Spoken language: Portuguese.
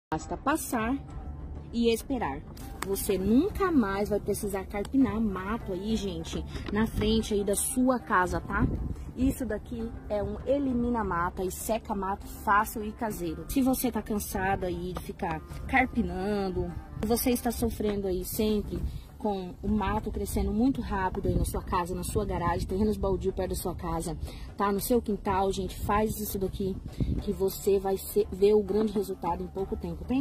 Basta passar e esperar. Você nunca mais vai precisar carpinar mato aí, gente, na frente aí da sua casa, tá? Isso daqui é um elimina mata e seca mato fácil e caseiro. Se você tá cansado aí de ficar carpinando, você está sofrendo aí sempre com o mato crescendo muito rápido aí na sua casa, na sua garagem, terrenos baldio perto da sua casa, tá? No seu quintal, gente, faz isso daqui que você vai ver o grande resultado em pouco tempo, tem?